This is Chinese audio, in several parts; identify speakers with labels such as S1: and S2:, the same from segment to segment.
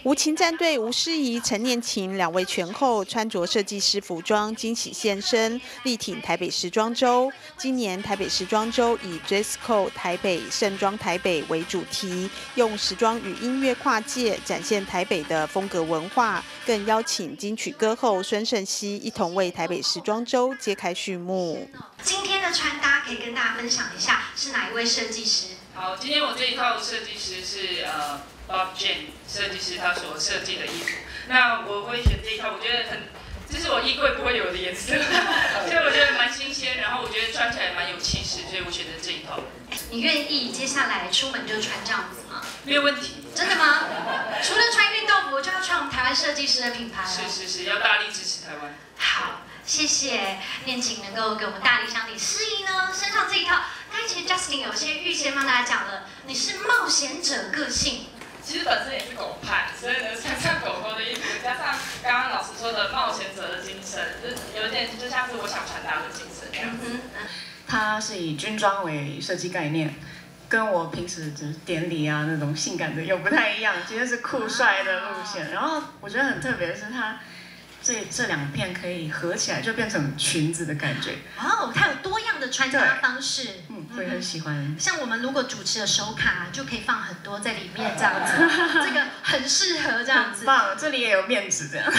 S1: 无情战队吴诗怡、陈念琴两位拳后穿着设计师服装惊喜现身，力挺台北时装周。今年台北时装周以 Dress Code 台北盛装台北为主题，用时装与音乐跨界，展现台北的风格文化，更邀请金曲歌后孙盛希一同为台北时装周揭开序幕。
S2: 今天的穿搭可以跟大家分享一下，是哪一位设计师？
S3: 好，今天我这一套设计师是Bob Jane 设计师他所设计的衣服。那我会选这一套，我觉得这是我衣柜不会有的颜色，所以我觉得蛮新鲜，然后我觉得穿起来蛮有气势，所以我选择这一套。
S2: 你愿意接下来出门就穿这样子吗？
S3: 没有问题。
S2: 真的吗？除了穿运动服，就要穿我们台湾设计师的品牌了。
S3: 是，要大力支持台湾。
S2: 好。谢谢念琴能够给我们大力相挺。诗怡呢，身上这一套，刚才其实 Justin 有些预先帮大家讲了，你是冒险者个性。
S3: 其实本身也是狗派，所以呢穿上狗狗的衣服，加上刚刚老师说的冒险者的精神，就是有点就像是我想传达的精神这样子。
S4: 它是以军装为设计概念。跟我平时就是典礼啊那种性感的又不太一样，今天是酷帅的路线。然后我觉得很特别的是它。这两片可以合起来，就变成裙子的感觉。
S2: 哦，它有多样的穿搭方式，
S4: 所以很喜欢。
S2: 像我们如果主持的手卡，就可以放很多在里面这样子，这个很适合这样子。
S4: 很棒，这里也有面纸这样。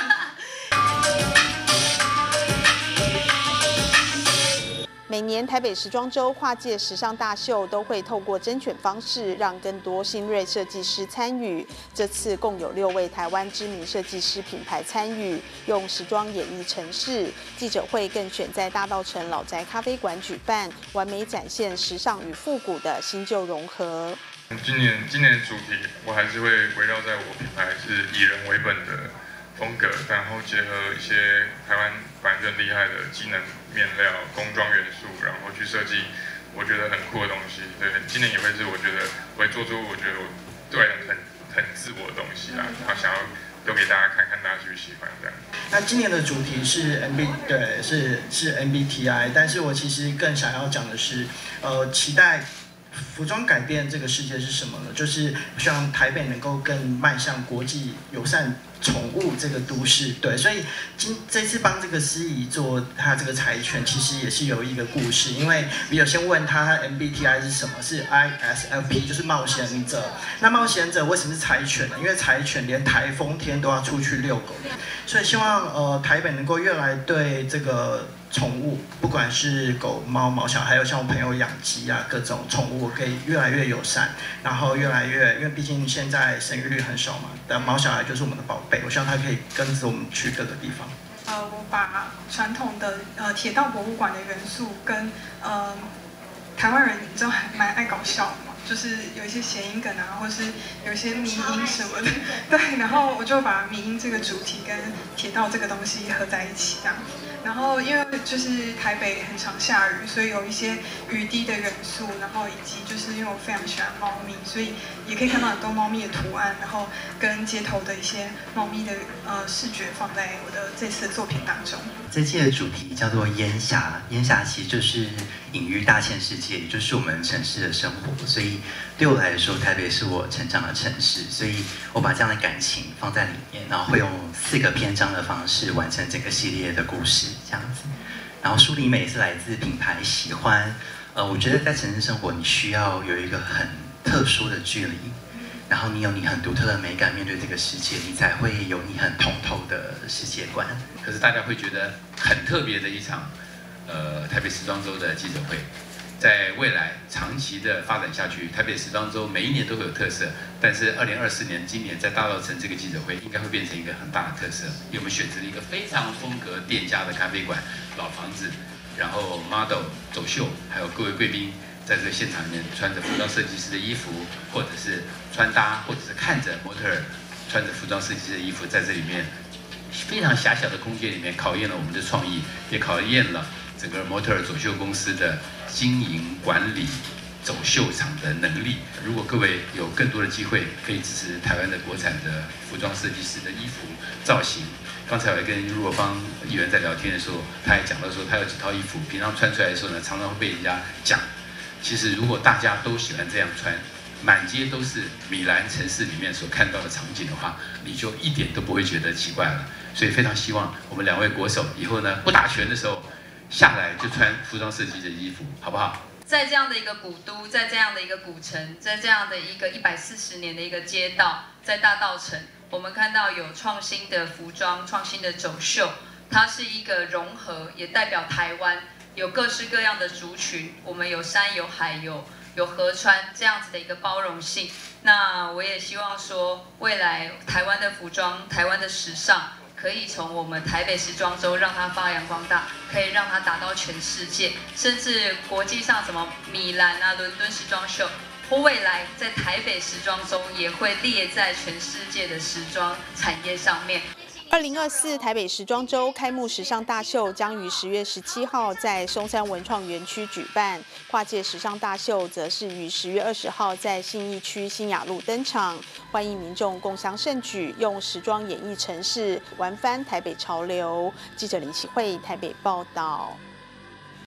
S1: 每年台北时装周跨界时尚大秀都会透过甄选方式，让更多新锐设计师参与。这次共有6位台湾知名设计师品牌参与，用时装演绎城市。记者会更选在大稻埕老宅咖啡馆举办，完美展现时尚与复古的新旧融合。
S5: 今年的主题，我还是会围绕在我品牌是以人为本的风格，然后结合一些台湾本来就很厉害的机能面料、工装元素，然后去设计我觉得很酷的东西。对，今年也会是我觉得我会做出我觉得我对很自我的东西啦，然后想要丢给大家看看，大家去喜欢这样。
S6: 那今年的主题是是 MBTI， 但是我其实更想要讲的是，期待。服装改变这个世界是什么呢？就是希望台北能够更迈向国际友善宠物这个都市。对，所以这次帮这个诗怡做他这个柴犬，其实也是有一个故事。因为有先问他 MBTI 是什么，是 ISFP， 就是冒险者。那冒险者为什么是柴犬呢？因为柴犬连台风天都要出去遛狗，所以希望台北能够越来对这个。宠物，不管是狗、猫、毛小孩，还有像我朋友养鸡啊，各种宠物可以越来越友善，然后越来越，因为毕竟现在生育率很少嘛，但毛小孩就是我们的宝贝，我希望它可以跟着我们去各个地方。
S7: 我把传统的铁道博物馆的元素跟台湾人你知道还蛮爱搞笑的嘛，就是有一些谐音梗啊，或是有一些迷因什么的，对，然后我就把迷因这个主题跟铁道这个东西合在一起这样。然后因为就是台北很常下雨，所以有一些雨滴的元素，然后以及就是因为我非常喜欢猫咪，所以也可以看到很多猫咪的图案，然后跟街头的一些猫咪的视觉放在我的这次的作品当中。
S8: 这届的主题叫做烟霞，烟霞其实就是隐喻大千世界，也就是我们城市的生活。所以对我来说，台北是我成长的城市，所以我把这样的感情放在里面，然后会用4个篇章的方式完成整个系列的故事。这样子，然后梳理美是来自品牌喜欢，我觉得在城市生活，你需要有一个很特殊的距离，然后你有你很独特的美感，面对这个世界，你才会有你很通透的世界观。
S9: 可是大家会觉得很特别的一场，台北时装周的记者会，在未来长期的发展下去，台北时装周每一年都会有特色，但是2024年今年在大稻埕这个记者会应该会变成一个很大的特色，因为我们选择了一个非常风格店家的咖啡馆，老房子，然后 model 走秀，还有各位贵宾在这个现场里面穿着服装设计师的衣服，或者是穿搭，或者是看着模特儿穿着服装设计师的衣服，在这里面非常狭小的空间里面考验了我们的创意，也考验了整个模特儿走秀公司的经营管理走秀场的能力。如果各位有更多的机会，可以支持台湾的国产的服装设计师的衣服造型。刚才我也跟陆若芳议员在聊天的时候，他也讲到说，他有几套衣服，平常穿出来的时候呢，常常会被人家讲。其实如果大家都喜欢这样穿， 满街都是米兰城市里面所看到的场景的话，你就一点都不会觉得奇怪了。所以非常希望我们2位国手以后呢，不打拳的时候下来就穿服装设计的衣服，好不好？
S10: 在这样的一个古都，在这样的一个古城，在这样的一个140年的一个街道，在大稻埕，我们看到有创新的服装、创新的走秀，它是一个融合，也代表台湾有各式各样的族群，我们有山有海有河川这样子的一个包容性。那我也希望说，未来台湾的服装、台湾的时尚，可以从我们台北时装周让它发扬光大，可以让它打到全世界，甚至国际上什么米兰啊、伦敦时装秀，或未来在台北时装周也会列在全世界的时装产业上面。
S1: 2024台北时装周开幕时尚大秀将于10月17号在松山文创园区举办，跨界时尚大秀则是于10月20号在信义区新雅路登场，欢迎民众共襄盛举，用时装演绎城市，玩翻台北潮流。记者林启慧台北报道。